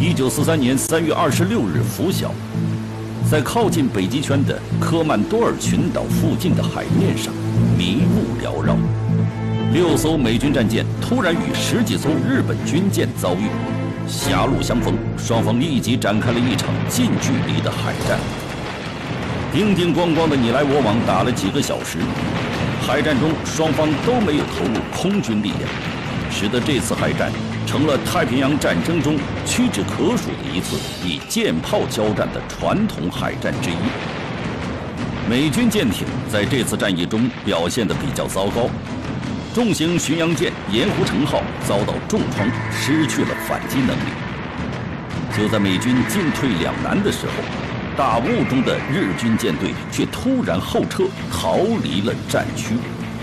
1943年3月26日拂晓，在靠近北极圈的科曼多尔群岛附近的海面上，迷雾缭绕。6艘美军战舰突然与10几艘日本军舰遭遇，狭路相逢，双方立即展开了一场近距离的海战。叮叮咣咣的你来我往打了几个小时，海战中双方都没有投入空军力量，使得这次海战成了太平洋战争中屈指可数的一次以舰炮交战的传统海战之一。美军舰艇在这次战役中表现得比较糟糕，重型巡洋舰盐湖城号遭到重创，失去了反击能力。就在美军进退两难的时候，大雾中的日军舰队却突然后撤，逃离了战区。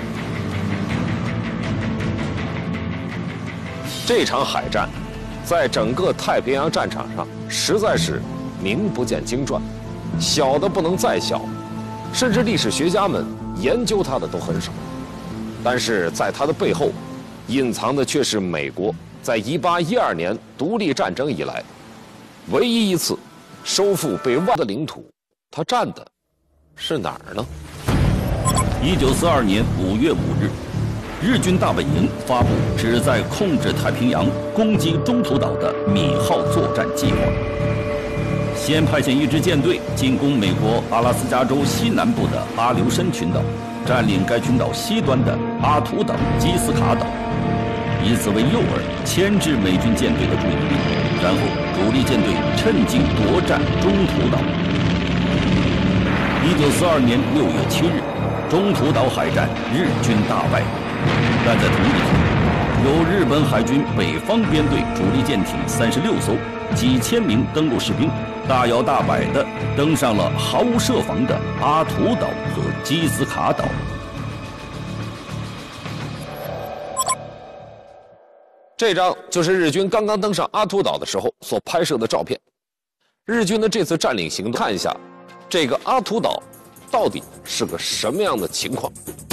这场海战，在整个太平洋战场上实在是名不见经传，小的不能再小，甚至历史学家们研究它的都很少。但是在它的背后，隐藏的却是美国在1812年独立战争以来，唯一一次收复被外的领土。它占的是哪儿呢 ？1942年5月5日，日军大本营发布旨在控制太平洋、攻击中途岛的米号作战计划。先派遣一支舰队进攻美国阿拉斯加州西南部的阿留申群岛，占领该群岛西端的阿图岛、基斯卡岛，以此为诱饵，牵制美军舰队的注意力，然后主力舰队趁机夺占中途岛。1942年6月7日，中途岛海战，日军大败。但在同一天，由日本海军北方编队主力舰艇36艘，几千名登陆士兵，大摇大摆地登上了毫无设防的阿图岛和基斯卡岛。 这张就是日军刚刚登上阿图岛的时候所拍摄的照片。日军的这次占领行动，看一下这个阿图岛到底是个什么样的情况。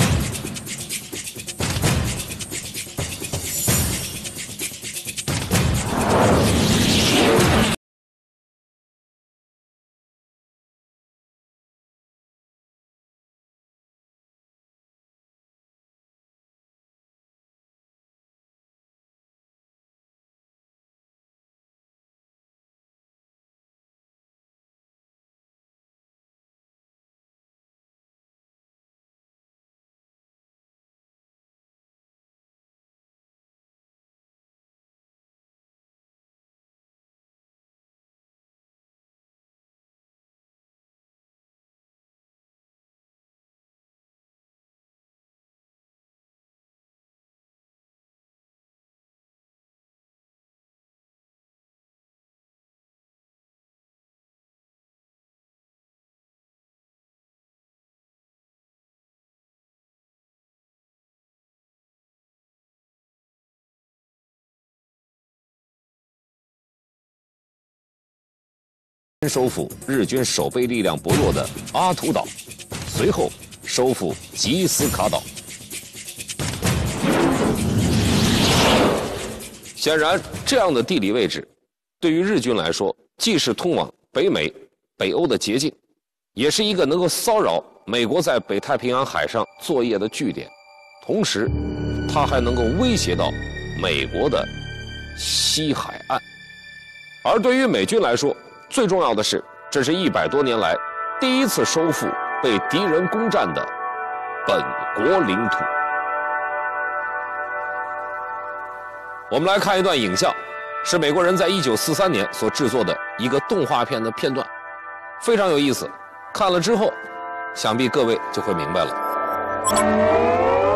收复日军守备力量薄弱的阿图岛，随后收复吉斯卡岛。显然，这样的地理位置，对于日军来说，既是通往北美、北欧的捷径，也是一个能够骚扰美国在北太平洋海上作业的据点，同时，它还能够威胁到美国的西海岸。而对于美军来说，最重要的是，这是100多年来第一次收复被敌人攻占的本国领土。我们来看一段影像，是美国人在1943年所制作的一个动画片的片段，非常有意思。看了之后，想必各位就会明白了。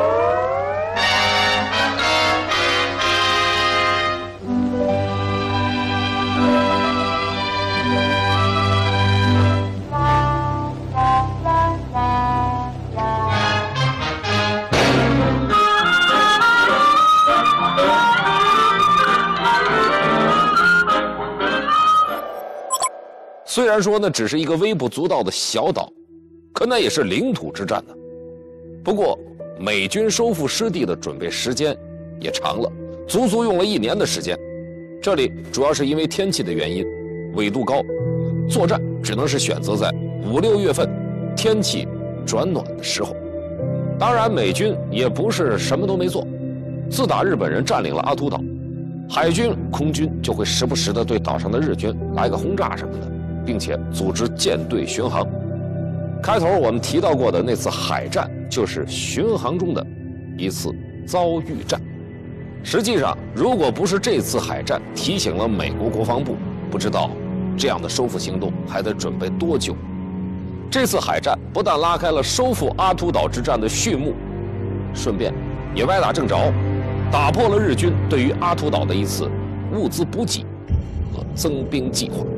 虽然说那只是一个微不足道的小岛，可那也是领土之战呢。不过，美军收复失地的准备时间也长了，足足用了1年的时间。 这里主要是因为天气的原因，纬度高，作战只能是选择在5、6月份天气转暖的时候。当然，美军也不是什么都没做。自打日本人占领了阿图岛，海军、空军就会时不时地对岛上的日军来个轰炸什么的，并且组织舰队巡航。开头我们提到过的那次海战，就是巡航中的一次遭遇战。实际上，如果不是这次海战提醒了美国国防部，不知道这样的收复行动还得准备多久。这次海战不但拉开了收复阿图岛之战的序幕，顺便也歪打正着，打破了日军对于阿图岛的一次物资补给和增兵计划。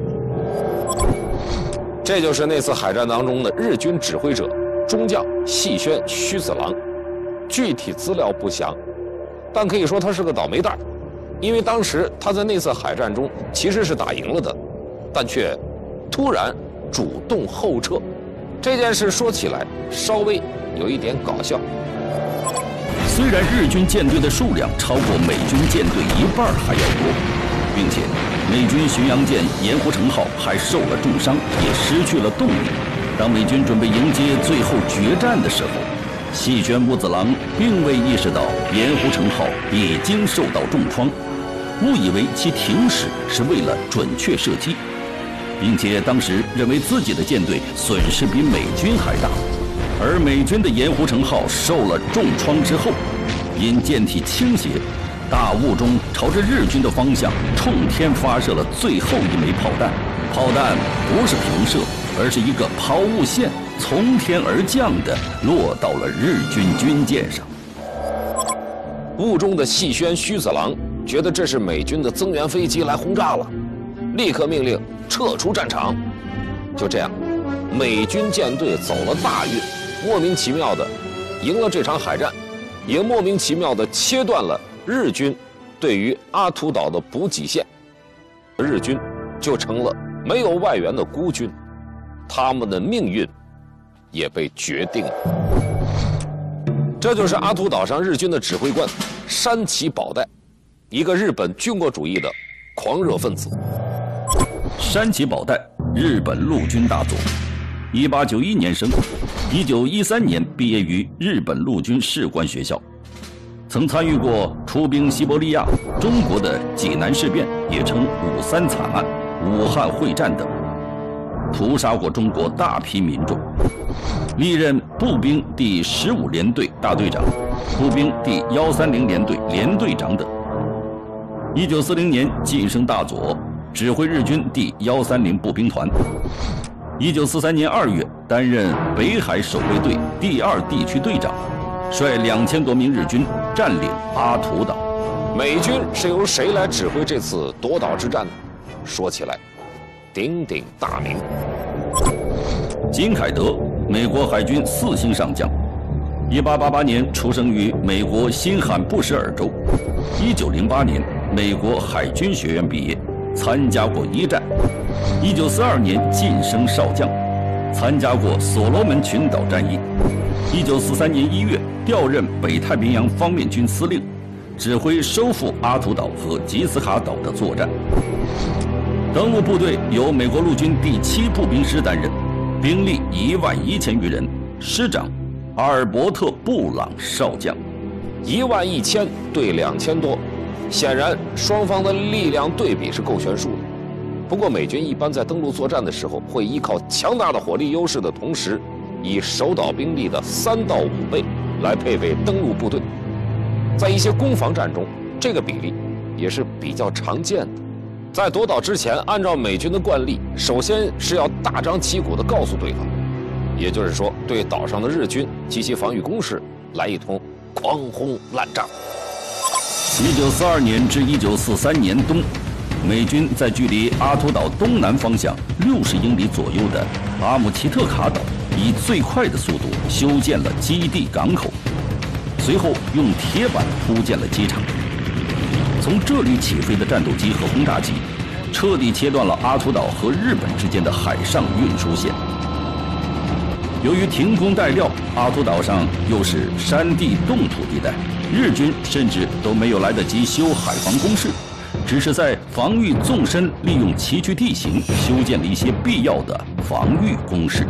这就是那次海战当中的日军指挥者中将细宣须子郎，具体资料不详，但可以说他是个倒霉蛋，因为当时他在那次海战中其实是打赢了的，但却突然主动后撤。这件事说起来稍微有一点搞笑。 虽然日军舰队的数量超过美军舰队1半还要多，并且美军巡洋舰盐湖城号还受了重伤，也失去了动力。当美军准备迎接最后决战的时候，细宣屋子郎并未意识到盐湖城号已经受到重创，误以为其停驶是为了准确射击，并且当时认为自己的舰队损失比美军还大。而美军的盐湖城号受了重创之后，因舰体倾斜，大雾中朝着日军的方向冲天发射了最后一枚炮弹。炮弹不是平射，而是一个抛物线从天而降的落到了日军军舰上。 雾中的细宣须子郎觉得这是美军的增援飞机来轰炸了，立刻命令撤出战场。就这样，美军舰队走了大运，莫名其妙的赢了这场海战，也莫名其妙的切断了日军对于阿图岛的补给线，日军就成了没有外援的孤军，他们的命运也被决定了。这就是阿图岛上日军的指挥官山崎保代，一个日本军国主义的狂热分子。 山崎保代，日本陆军大佐，1891年生，1913年毕业于日本陆军士官学校，曾参与过出兵西伯利亚、中国的济南事变，也称5·3惨案、武汉会战等，屠杀过中国大批民众，历任步兵第15联队大队长、步兵第130联队连队长等。1940年晋升大佐，指挥日军第130步兵团。1943年2月担任北海守卫队第2地区队长，率2000多名日军占领阿图岛。 美军是由谁来指挥这次夺岛之战呢？说起来鼎鼎大名， 金凯德，美国海军4星上将，1888年出生于美国新罕布什尔州，1908年美国海军学院毕业，参加过一战，1942年晋升少将，参加过所罗门群岛战役，1943年1月调任北太平洋方面军司令，指挥收复阿图岛和吉斯卡岛的作战。登陆部队由美国陆军第7步兵师担任，兵力11000余人，师长阿尔伯特·布朗少将。 11000对2000多，显然双方的力量对比是够悬殊的。不过美军一般在登陆作战的时候，会依靠强大的火力优势的同时，以守岛兵力的3到5倍来配备登陆部队。在一些攻防战中，这个比例也是比较常见的。在夺岛之前，按照美军的惯例，首先是要大张旗鼓地告诉对方，也就是说，对岛上的日军及其防御工事来一通狂轰滥炸。 1942年至1943年冬，美军在距离阿图岛东南方向60英里左右的阿姆奇特卡岛，以最快的速度修建了基地港口，随后用铁板铺建了机场。从这里起飞的战斗机和轰炸机，彻底切断了阿图岛和日本之间的海上运输线。由于停工待料，阿图岛上又是山地冻土地带，日军甚至都没有来得及修海防工事， 只是在防御纵深利用崎岖地形修建了一些必要的防御工事。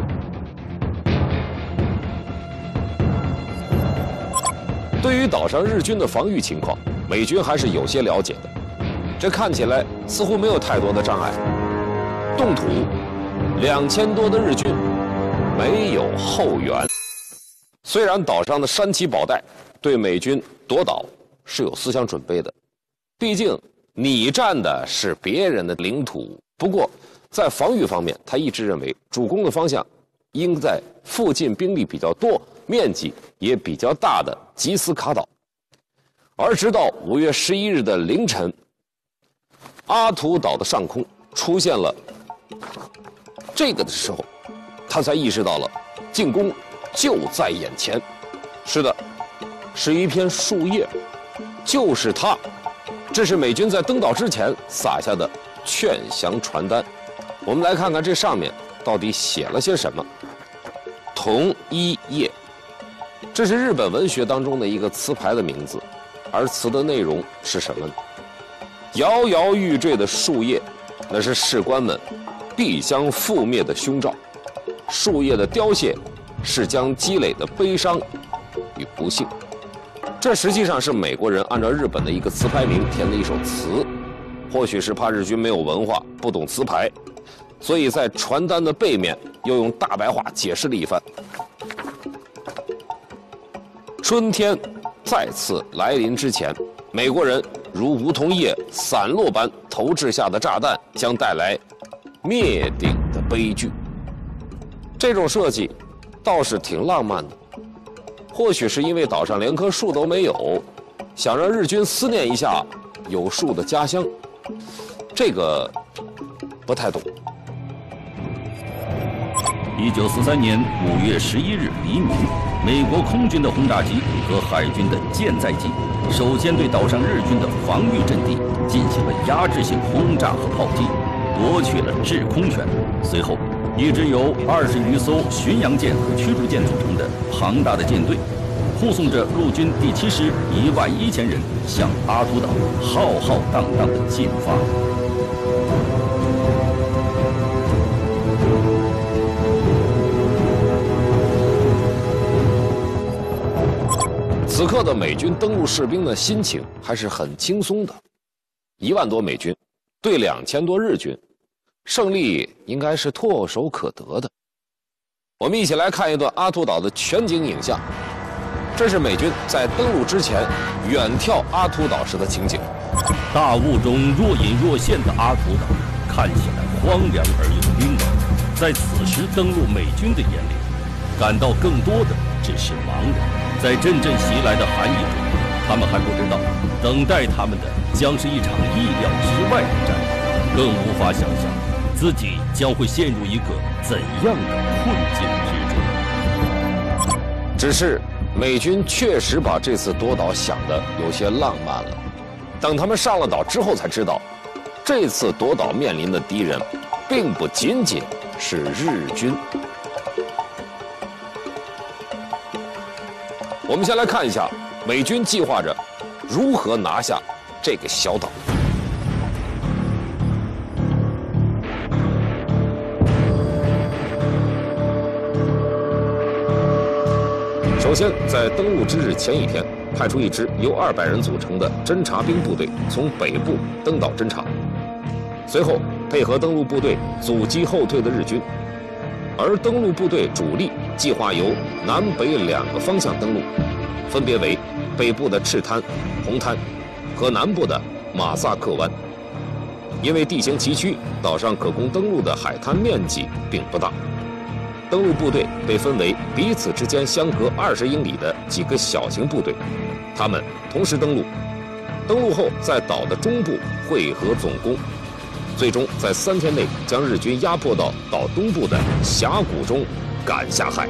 对于岛上日军的防御情况，美军还是有些了解的。这看起来似乎没有太多的障碍。冻土，2000多的日军没有后援。虽然岛上的山崎宝带对美军夺岛是有思想准备的，毕竟你占的是别人的领土。不过在防御方面，他一直认为主攻的方向应在附近兵力比较多、面积也比较大的吉斯卡岛。而直到5月11日的凌晨，阿图岛的上空出现了这个的时候，他才意识到了进攻就在眼前。是的，是一片树叶，就是它。这是美军在登岛之前撒下的劝降传单。我们来看看这上面到底写了些什么。同一叶，这是日本文学当中的一个词牌的名字，而词的内容是什么呢？摇摇欲坠的树叶，那是士官们必将覆灭的凶兆。树叶的凋谢是将积累的悲伤与不幸。这实际上是美国人按照日本的一个词牌名填的一首词，或许是怕日军没有文化，不懂词牌，所以在传单的背面又用大白话解释了一番。春天再次来临之前，美国人如梧桐叶散落般投掷下的炸弹将带来灭顶的悲剧。这种设计倒是挺浪漫的，或许是因为岛上连棵树都没有，想让日军思念一下有树的家乡。这个不太懂。 1943年5月11日黎明，美国空军的轰炸机和海军的舰载机首先对岛上日军的防御阵地进行了压制性轰炸和炮击，夺取了制空权。随后，一支由20余艘巡洋舰和驱逐舰组成的庞大的舰队，护送着陆军第7师11000人向阿图岛浩浩荡荡地进发。 此刻的美军登陆士兵的心情还是很轻松的，1万多美军对2000多日军，胜利应该是唾手可得的。我们一起来看一段阿图岛的全景影像，这是美军在登陆之前远眺阿图岛时的情景。 大雾中若隐若现的阿图岛看起来荒凉而又冰冷，在此时登陆美军的眼里，感到更多的只是茫然。在阵阵袭来的寒意中，他们还不知道，等待他们的将是一场意料之外的战役，更无法想象自己将会陷入一个怎样的困境之中。 只是美军确实把这次夺岛想得有些浪漫了。等他们上了岛之后才知道，这次夺岛面临的敌人并不仅仅是日军。我们先来看一下美军计划着如何拿下这个小岛。首先，在登陆之日前一天，派出一支由200人组成的侦察兵部队从北部登岛侦察，随后配合登陆部队阻击后退的日军。而登陆部队主力计划由南北2个方向登陆，分别为北部的赤滩、红滩和南部的马萨克湾。因为地形崎岖，岛上可供登陆的海滩面积并不大。登陆部队被分为彼此之间相隔20英里的几个小型部队，他们同时登陆。登陆后，在岛的中部会合总攻，最终在3天内将日军压迫到岛东部的峡谷中赶下海。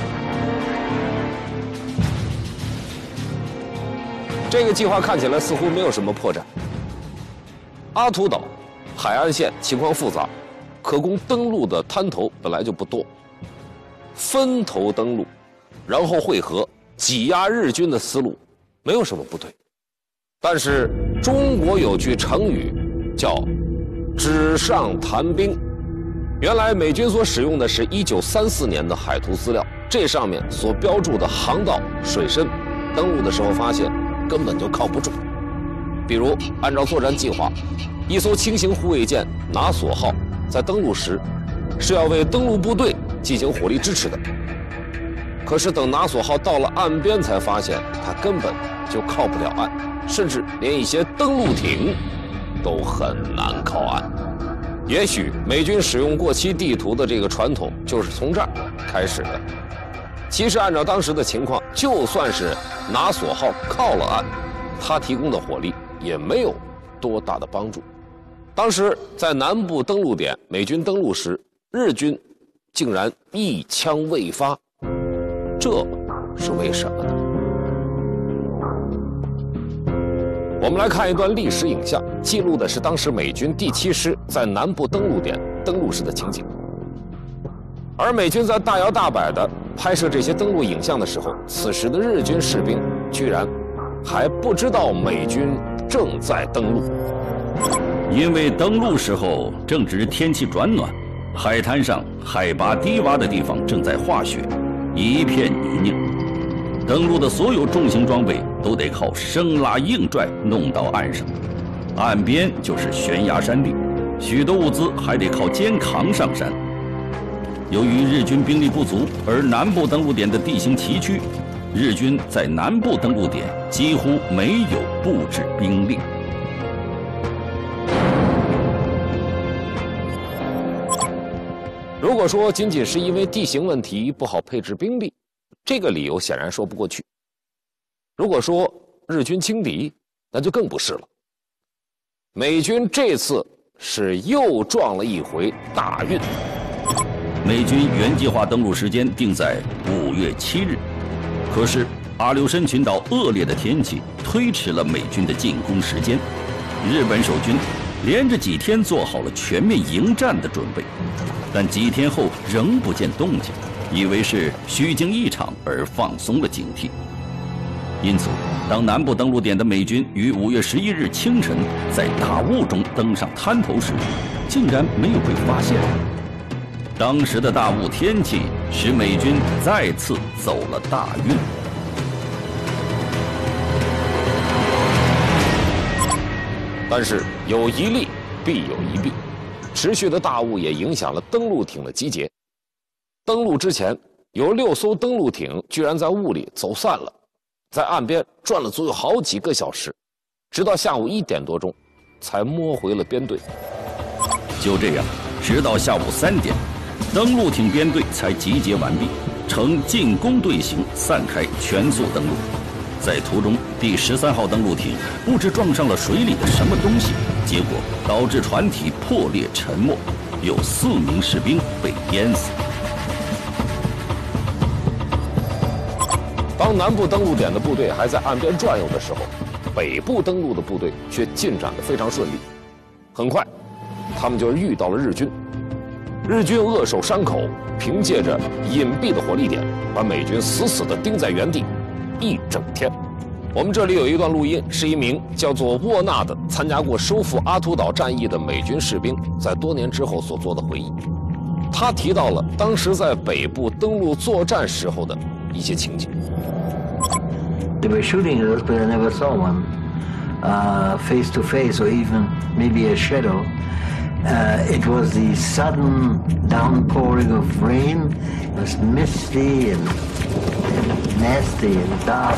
这个计划看起来似乎没有什么破绽。阿图岛海岸线情况复杂，可供登陆的滩头本来就不多，分头登陆，然后会合，挤压日军的思路没有什么不对。 但是中国有句成语叫“纸上谈兵”，原来美军所使用的是1934年的海图资料，这上面所标注的航道、水深，登陆的时候发现根本就靠不住。比如按照作战计划，一艘轻型护卫舰拿索号在登陆时是要为登陆部队进行火力支持的，可是等拿索号到了岸边才发现它根本就靠不了岸，甚至连一些登陆艇都很难靠岸。也许美军使用过期地图的这个传统就是从这儿开始的。其实按照当时的情况，就算是拿索号靠了岸，它提供的火力也没有多大的帮助。当时在南部登陆点，美军登陆时，日军竟然一枪未发，这是为什么呢？我们来看一段历史影像，记录的是当时美军第7师在南部登陆点登陆时的情景。而美军在大摇大摆地拍摄这些登陆影像的时候，此时的日军士兵居然还不知道美军正在登陆。 因为登陆时候正值天气转暖，海滩上海拔低洼的地方正在化雪，一片泥泞。登陆的所有重型装备都得靠生拉硬拽弄到岸上，岸边就是悬崖山地，许多物资还得靠肩扛上山。由于日军兵力不足，而南部登陆点的地形崎岖，日军在南部登陆点几乎没有布置兵力。 如果说仅仅是因为地形问题不好配置兵力，这个理由显然说不过去。如果说日军轻敌，那就更不是了。美军这次是又撞了一回大运。 美军原计划登陆时间定在5月7日，可是阿留申群岛恶劣的天气推迟了美军的进攻时间。日本守军连着几天做好了全面迎战的准备，但几天后仍不见动静，以为是虚惊一场而放松了警惕。因此，当南部登陆点的美军于5月11日清晨在大雾中登上滩头时，竟然没有被发现。当时的大雾天气使美军再次走了大运。 但是有一利必有一弊，持续的大雾也影响了登陆艇的集结。登陆之前，有6艘登陆艇居然在雾里走散了，在岸边转了足有好几个小时，直到下午1点多钟，才摸回了编队。 就这样，直到下午3点，登陆艇编队才集结完毕，呈进攻队形散开，全速登陆。在途中，第13号登陆艇不知撞上了水里的什么东西，结果导致船体破裂沉没，有4名士兵被淹死。 当南部登陆点的部队还在岸边转悠的时候，北部登陆的部队却进展得非常顺利。很快，他们就遇到了日军。日军扼守山口，凭借着隐蔽的火力点，把美军死死地盯在原地一整天。我们这里有一段录音，是一名叫做沃纳的参加过收复阿图岛战役的美军士兵在多年之后所做的回忆。他提到了当时在北部登陆作战时候的一些情景。 They were shooting at us, but I never saw one face to face or even maybe a shadow. It was the sudden downpouring of rain. It was misty and nasty and dark.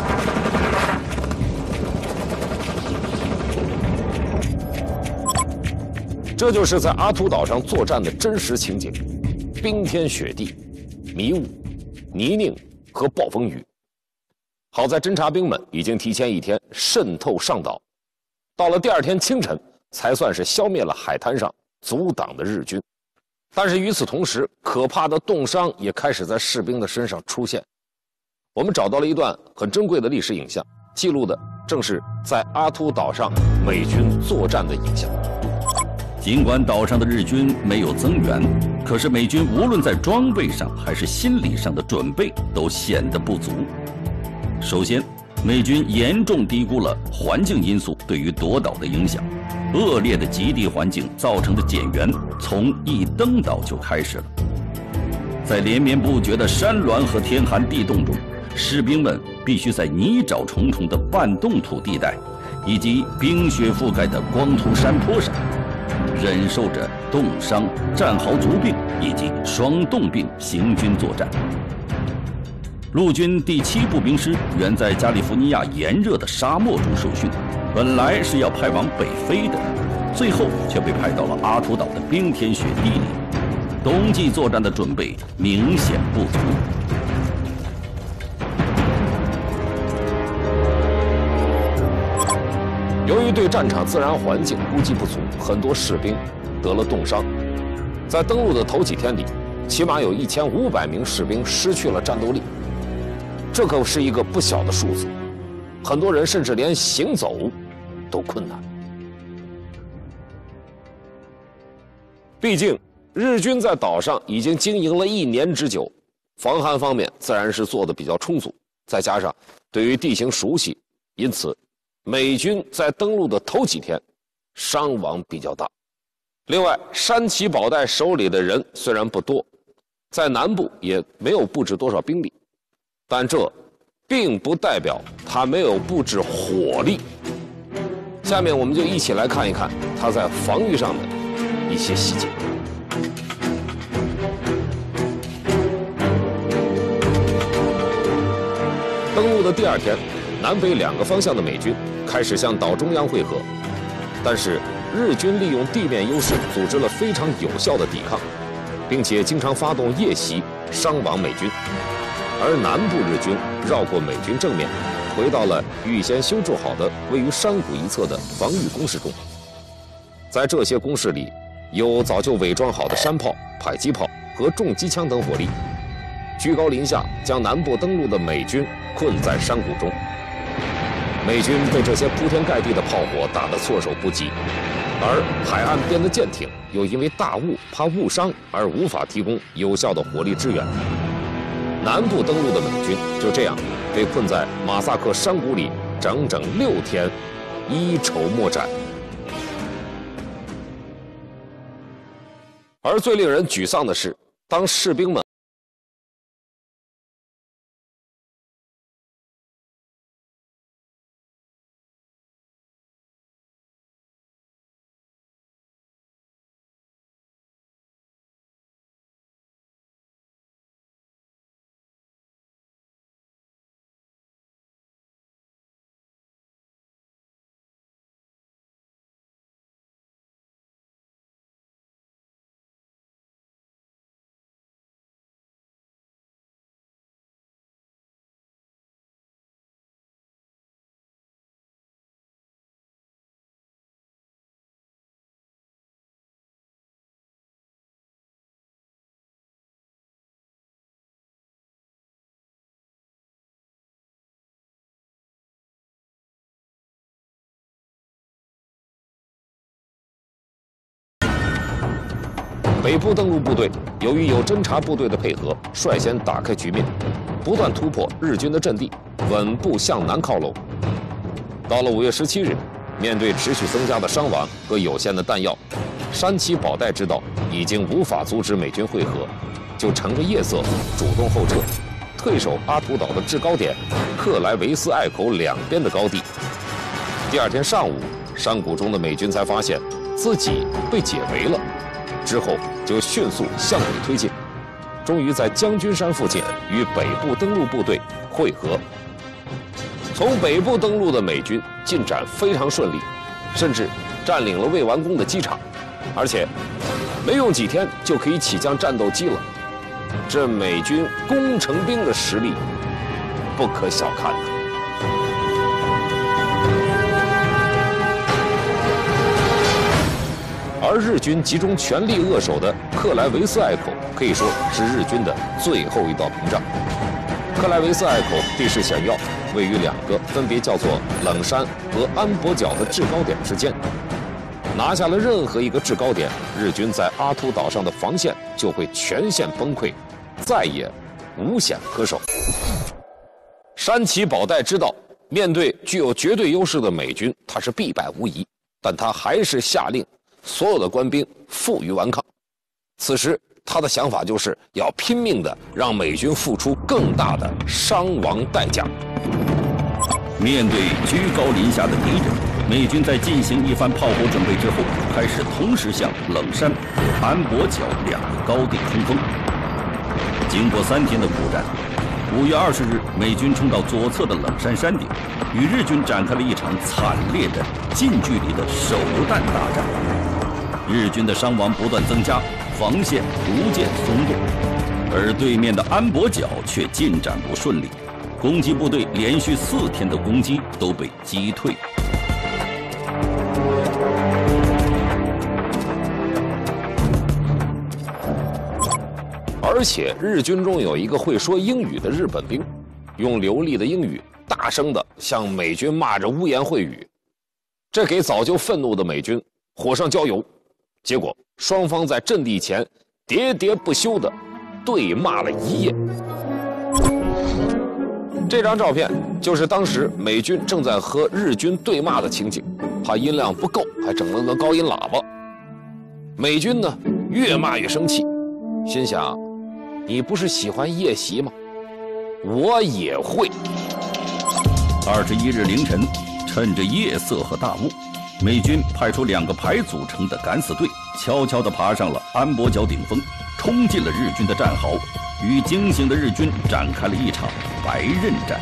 这就是在阿图岛上作战的真实情景：冰天雪地、迷雾、泥泞和暴风雨。好在侦察兵们已经提前1天渗透上岛，到了第2天清晨，才算是消灭了海滩上阻挡的日军。但是与此同时，可怕的冻伤也开始在士兵的身上出现。我们找到了一段很珍贵的历史影像，记录的正是在阿图岛上美军作战的影像。 尽管岛上的日军没有增援，可是美军无论在装备上还是心理上的准备都显得不足。首先，美军严重低估了环境因素对于夺岛的影响，恶劣的极地环境造成的减员从一登岛就开始了。在连绵不绝的山峦和天寒地冻中，士兵们必须在泥沼重重的半冻土地带，以及冰雪覆盖的光秃山坡上，忍受着冻伤、战壕足病以及双冻病行军作战。陆军第7步兵师原在加利福尼亚炎热的沙漠中受训，本来是要派往北非的，最后却被派到了阿图岛的冰天雪地里，冬季作战的准备明显不足。 由于对战场自然环境估计不足，很多士兵得了冻伤。在登陆的头几天里，起码有1500名士兵失去了战斗力，这可是一个不小的数字。很多人甚至连行走都困难。毕竟日军在岛上已经经营了1年之久，防寒方面自然是做得比较充足，再加上对于地形熟悉，因此美军在登陆的头几天伤亡比较大。另外，山崎保代手里的人虽然不多，在南部也没有布置多少兵力，但这并不代表他没有布置火力。下面我们就一起来看一看他在防御上的一些细节。登陆的第2天，南北2个方向的美军开始向岛中央汇合，但是日军利用地面优势组织了非常有效的抵抗，并且经常发动夜袭，伤亡美军。而南部日军绕过美军正面，回到了预先修筑好的位于山谷一侧的防御工事中。在这些工事里，有早就伪装好的山炮、迫击炮和重机枪等火力，居高临下将南部登陆的美军困在山谷中。美军被这些铺天盖地的炮火打得措手不及，而海岸边的舰艇又因为大雾怕误伤而无法提供有效的火力支援。南部登陆的美军就这样被困在马萨克山谷里整整6天，一筹莫展。而最令人沮丧的是，当士兵们北部登陆部队由于有侦察部队的配合，率先打开局面，不断突破日军的阵地，稳步向南靠拢。到了5月17日，面对持续增加的伤亡和有限的弹药，山崎保代知道已经无法阻止美军会合，就乘着夜色主动后撤，退守阿图岛的制高点克莱维斯隘口2边的高地。第2天上午，山谷中的美军才发现自己被解围了，之后就迅速向北推进，终于在将军山附近与北部登陆部队会合。从北部登陆的美军进展非常顺利，甚至占领了未完工的机场，而且没用几天就可以起降战斗机了。这美军攻城兵的实力不可小看呐。而日军集中全力扼守的克莱维斯隘口，可以说是日军的最后一道屏障。克莱维斯隘口地势险要，位于2个分别叫做冷山和安博角的制高点之间。拿下了任何一个制高点，日军在阿图岛上的防线就会全线崩溃，再也无险可守。山崎保代知道面对具有绝对优势的美军，他是必败无疑，但他还是下令所有的官兵负隅顽抗。此时他的想法就是要拼命的让美军付出更大的伤亡代价。 面对居高临下的敌人，美军在进行一番炮火准备之后，开始同时向冷山、安博角两个高地冲锋。经过3天的苦战，5月20日，美军冲到左侧的冷山山顶，与日军展开了一场惨烈的近距离的手榴弹大战。日军的伤亡不断增加，防线逐渐松动，而对面的安博角却进展不顺利，攻击部队连续4天的攻击都被击退。 而且日军中有一个会说英语的日本兵，用流利的英语大声地向美军骂着污言秽语，这给早就愤怒的美军火上浇油。结果双方在阵地前喋喋不休地对骂了1夜。这张照片就是当时美军正在和日军对骂的情景，怕音量不够，还整了个高音喇叭。美军呢越骂越生气，心想你不是喜欢夜袭吗？我也会。 21日凌晨，趁着夜色和大雾，美军派出2个排组成的敢死队，悄悄地爬上了安博角顶峰，冲进了日军的战壕，与惊醒的日军展开了一场白刃战。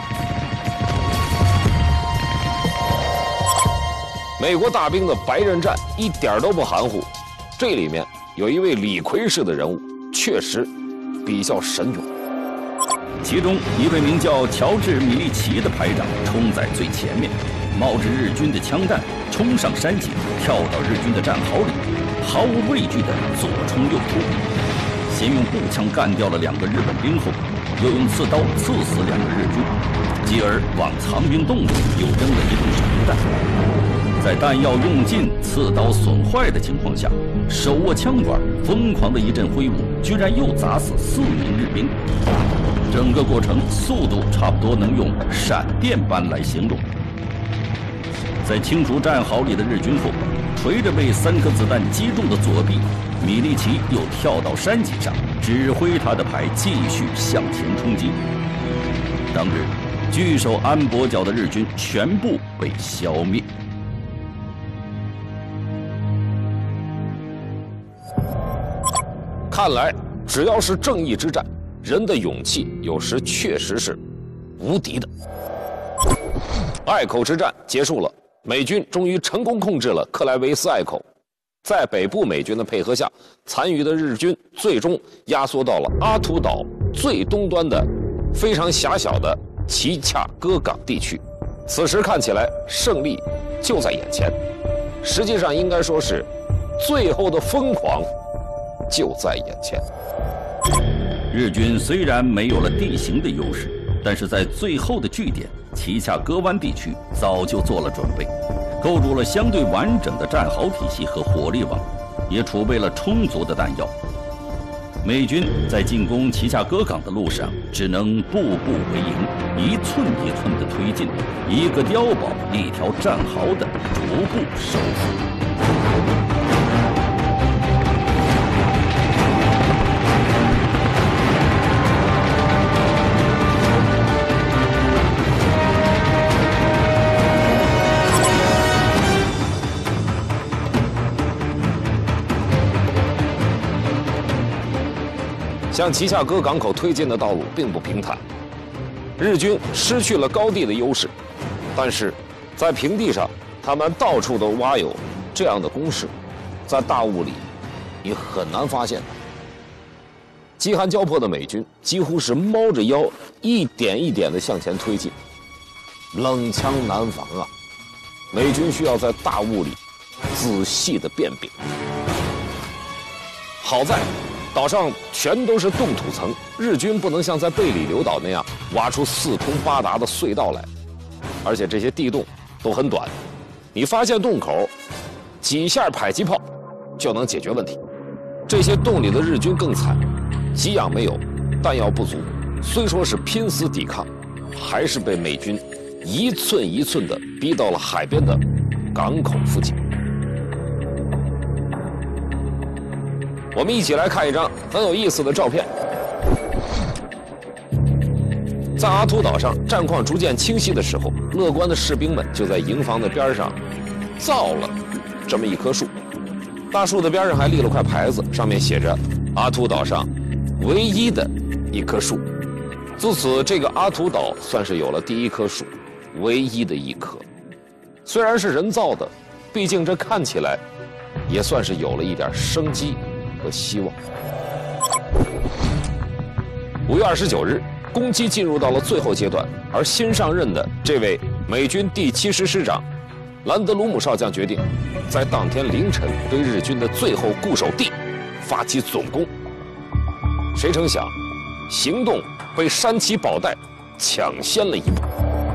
美国大兵的白刃战一点都不含糊，这里面有一位李逵式的人物，确实比较神勇。 其中一位名叫乔治·米利奇的排长冲在最前面，冒着日军的枪弹冲上山脊，跳到日军的战壕里，毫无畏惧地左冲右突。先用步枪干掉了2个日本兵后，又用刺刀刺死2个日军，继而往藏兵洞里又扔了一顿手榴弹。在弹药用尽、刺刀损坏的情况下，手握枪管，疯狂的一阵挥舞，居然又砸死4名日兵。整个过程速度差不多能用闪电般来形容。在清除战壕里的日军后，垂着被3颗子弹击中的左臂，米利奇又跳到山脊上，指挥他的排继续向前冲击。当日，据守安博角的日军全部被消灭。 看来，只要是正义之战，人的勇气有时确实是无敌的。隘口之战结束了，美军终于成功控制了克莱维斯隘口。在北部美军的配合下，残余的日军最终压缩到了阿图岛最东端的非常狭小的奇恰戈港地区。此时看起来胜利就在眼前，实际上应该说是最后的疯狂就在眼前。 日军虽然没有了地形的优势，但是在最后的据点奇恰戈湾地区早就做了准备，构筑了相对完整的战壕体系和火力网，也储备了充足的弹药。美军在进攻奇恰戈港的路上，只能步步为营，一寸一寸地推进，一个碉堡、一条战壕的逐步收复。 向奇恰戈港口推进的道路并不平坦，日军失去了高地的优势，但是在平地上，他们到处都挖有这样的工事，在大雾里，你很难发现。饥寒交迫的美军几乎是猫着腰，一点一点地向前推进，冷枪难防啊！美军需要在大雾里仔细地辨别。好在岛上全都是冻土层，日军不能像在贝里留岛那样挖出4通8达的隧道来，而且这些地洞都很短，你发现洞口，几下迫击炮就能解决问题。这些洞里的日军更惨，给养没有，弹药不足，虽说是拼死抵抗，还是被美军一寸一寸地逼到了海边的港口附近。我们一起来看一张很有意思的照片。在阿图岛上战况逐渐清晰的时候，乐观的士兵们就在营房的边上造了这么一棵树。大树的边上还立了块牌子，上面写着阿图岛上唯一的一棵树。自此，这个阿图岛算是有了第一棵树，唯一的一棵。虽然是人造的，毕竟这看起来也算是有了一点生机和希望。5月29日，攻击进入到了最后阶段，而新上任的这位美军第70师长兰德鲁姆少将决定，在当天凌晨对日军的最后固守地发起总攻。谁成想，行动被山崎保代抢先了一步。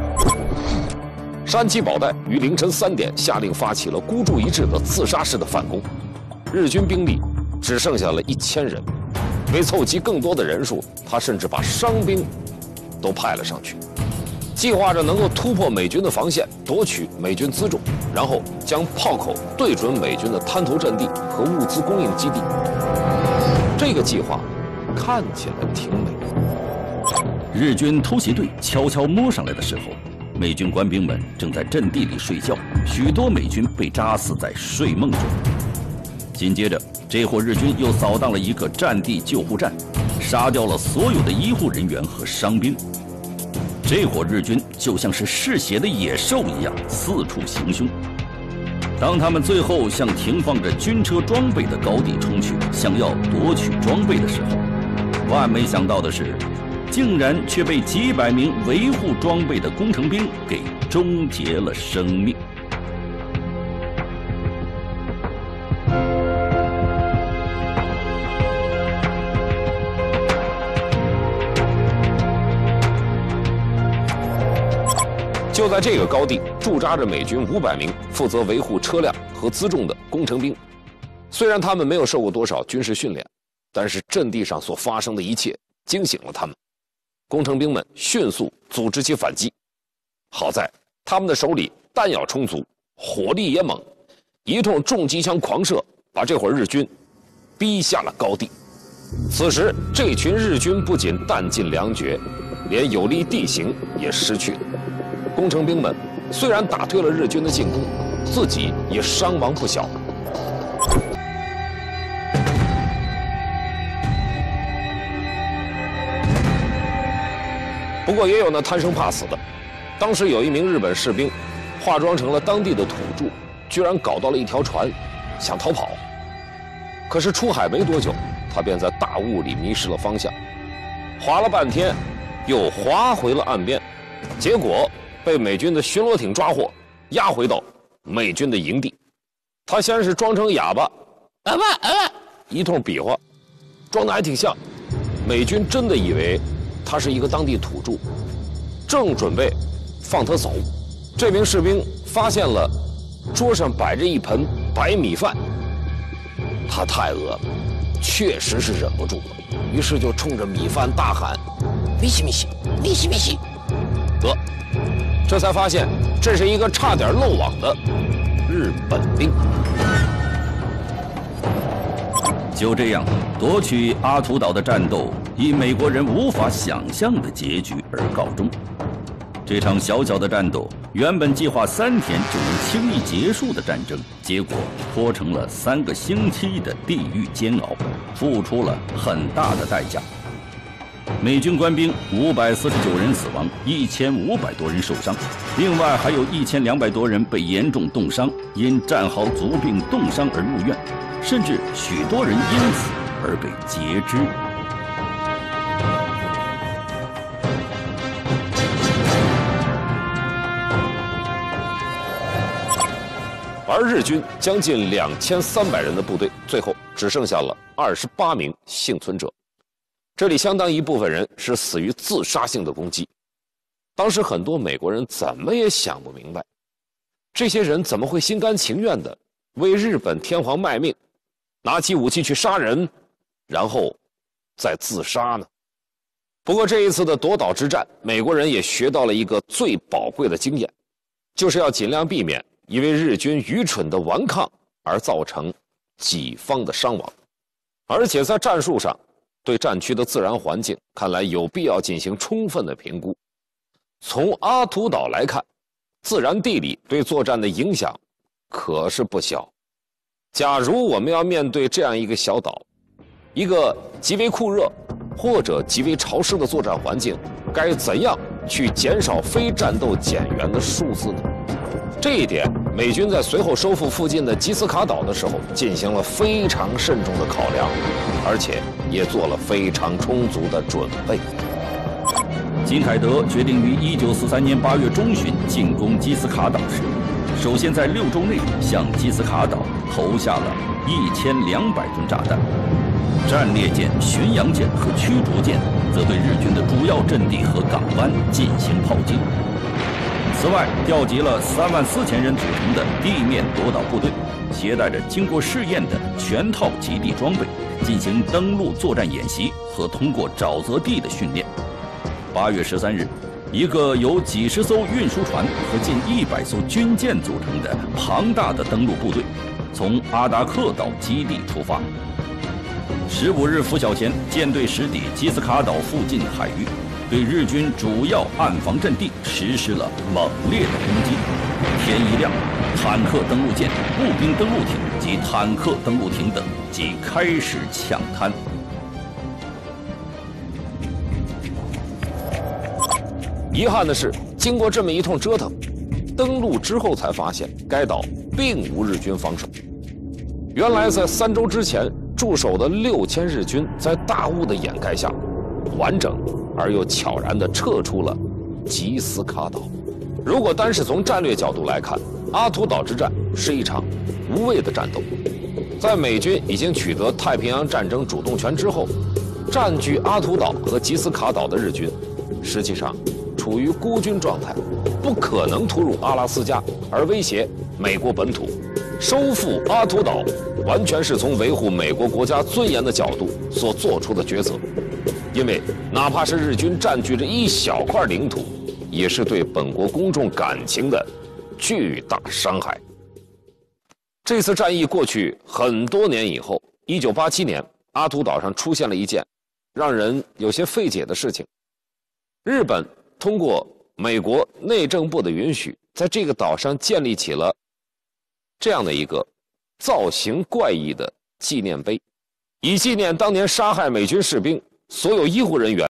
山崎保代于凌晨3点下令发起了孤注一掷的自杀式的反攻，日军兵力只剩下了1000人。为凑齐更多的人数，他甚至把伤兵都派了上去，计划着能够突破美军的防线，夺取美军辎重，然后将炮口对准美军的滩头阵地和物资供应基地。这个计划看起来挺美。 日军偷袭队悄悄摸上来的时候，美军官兵们正在阵地里睡觉，许多美军被扎死在睡梦中。紧接着，这伙日军又扫荡了一个战地救护站，杀掉了所有的医护人员和伤兵。这伙日军就像是嗜血的野兽一样，四处行凶。当他们最后向停放着军车装备的高地冲去，想要夺取装备的时候，万没想到的是，竟然却被几百名维护装备的工程兵给终结了生命。 就在这个高地驻扎着美军500名负责维护车辆和辎重的工程兵。虽然他们没有受过多少军事训练，但是阵地上所发生的一切惊醒了他们。工程兵们迅速组织起反击，好在他们的手里弹药充足，火力也猛，一通重机枪狂射，把这伙日军逼下了高地。此时，这群日军不仅弹尽粮绝，连有利地形也失去了。工程兵们虽然打退了日军的进攻，自己也伤亡不小。不过也有那贪生怕死的。当时有一名日本士兵，化妆成了当地的土著，居然搞到了一条船，想逃跑。可是出海没多久，他便在大雾里迷失了方向，划了半天，又划回了岸边，结果被美军的巡逻艇抓获，押回到美军的营地。他先是装成哑巴，一通比划，装得还挺像。美军真的以为他是一个当地土著，正准备放他走，这名士兵发现了桌上摆着一盆白米饭，他太饿了，确实是忍不住了，于是就冲着米饭大喊：“米西米西，米西米西！”得，这才发现这是一个差点漏网的日本兵。 就这样，夺取阿图岛的战斗以美国人无法想象的结局而告终。这场小小的战斗，原本计划3天就能轻易结束的战争，结果拖成了3个星期的地狱煎熬，付出了很大的代价。美军官兵549人死亡，1500多人受伤，另外还有1200多人被严重冻伤，因战壕足病冻伤而入院，甚至许多人因此而被截肢。 而日军将近2300人的部队，最后只剩下了28名幸存者。这里相当一部分人是死于自杀性的攻击。当时很多美国人怎么也想不明白，这些人怎么会心甘情愿地为日本天皇卖命，拿起武器去杀人，然后再自杀呢？ 不过这一次的夺岛之战，美国人也学到了一个最宝贵的经验，就是要尽量避免因为日军愚蠢的顽抗而造成己方的伤亡。而且在战术上，对战区的自然环境看来有必要进行充分的评估。从阿图岛来看，自然地理对作战的影响可是不小。假如我们要面对这样一个小岛，一个极为酷热或者极为潮湿的作战环境，该怎样去减少非战斗减员的数字呢？这一点，美军在随后收复附近的吉斯卡岛的时候进行了非常慎重的考量，而且也做了非常充足的准备。 金凯德决定于1943年8月中旬进攻基斯卡岛时，首先在6周内向基斯卡岛投下了1200吨炸弹。战列舰、巡洋舰和驱逐舰则对日军的主要阵地和港湾进行炮击。此外，调集了34000人组成的地面夺岛部队，携带着经过试验的全套极地装备，进行登陆作战演习和通过沼泽地的训练。8月13日，一个由几十艘运输船和近100艘军舰组成的庞大的登陆部队，从阿达克岛基地出发。15日拂晓前，舰队驶抵基斯卡岛附近海域，对日军主要岸防阵地实施了猛烈的攻击。天一亮，坦克登陆舰、步兵登陆艇及坦克登陆艇等即开始抢滩。 遗憾的是，经过这么一通折腾，登陆之后才发现该岛并无日军防守。原来在3周之前驻守的6000日军，在大雾的掩盖下，完整而又悄然地撤出了吉斯卡岛。如果单是从战略角度来看，阿图岛之战是一场无谓的战斗。在美军已经取得太平洋战争主动权之后，占据阿图岛和吉斯卡岛的日军，实际上处于孤军状态，不可能突入阿拉斯加而威胁美国本土。收复阿图岛完全是从维护美国国家尊严的角度所做出的抉择，因为哪怕是日军占据着一小块领土，也是对本国公众感情的巨大伤害。这次战役过去很多年以后，1987年，阿图岛上出现了一件让人有些费解的事情。日本通过美国内政部的允许，在这个岛上建立起了这样的一个造型怪异的纪念碑，以纪念当年杀害美军士兵所有医护人员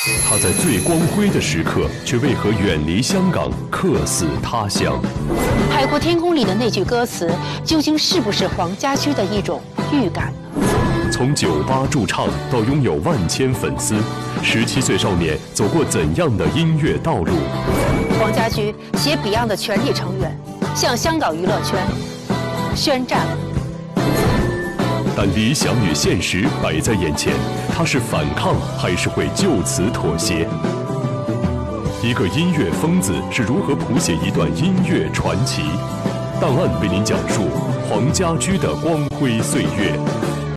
他在最光辉的时刻，却为何远离香港，客死他乡？ 海阔天空里的那句歌词，究竟是不是黄家驹的一种预感呢？ 从酒吧驻唱到拥有万千粉丝，17岁少年走过怎样的音乐道路？ 黄家驹携 Beyond 的全体成员，向香港娱乐圈宣战。 但理想与现实摆在眼前，他是反抗还是会就此妥协？一个音乐疯子是如何谱写一段音乐传奇？档案为您讲述黄家驹的光辉岁月。